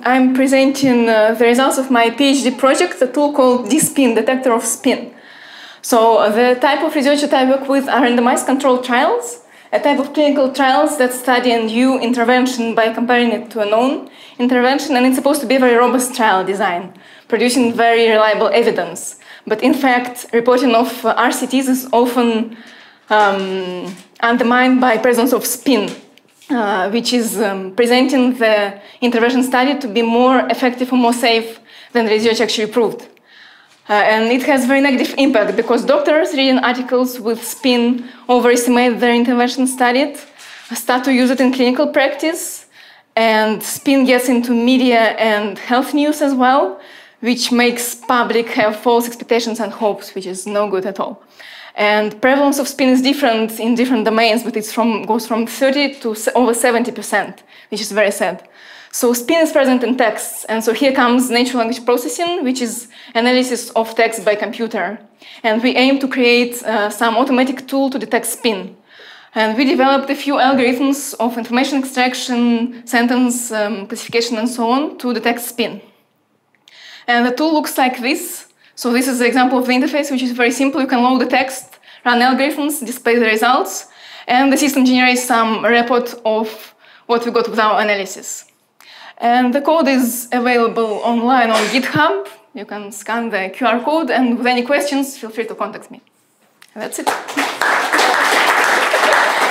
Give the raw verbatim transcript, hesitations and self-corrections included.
I'm presenting uh, the results of my PhD project, a tool called DeSpin, Detector of Spin. So uh, the type of research that I work with are randomized controlled trials, a type of clinical trials that study a new intervention by comparing it to a known intervention, and it's supposed to be a very robust trial design, producing very reliable evidence. But in fact, reporting of uh, R C Ts is often um, undermined by presence of spin, uh, which is um, presenting the intervention study to be more effective or more safe than the research actually proved. Uh, and it has very negative impact because doctors reading articles with spin overestimate their intervention studied, start to use it in clinical practice, and spin gets into media and health news as well, which makes public have false expectations and hopes, which is no good at all. And prevalence of spin is different in different domains, but it goes from thirty to over seventy percent, which is very sad. So spin is present in texts, and so here comes natural language processing, which is analysis of text by computer. And we aim to create uh, some automatic tool to detect spin. And we developed a few algorithms of information extraction, sentence um, classification, and so on to detect spin. And the tool looks like this. So this is the example of the interface, which is very simple. You can load the text, run algorithms, display the results, and the system generates some report of what we got with our analysis. And the code is available online on GitHub. You can scan the Q R code, and with any questions, feel free to contact me. And that's it.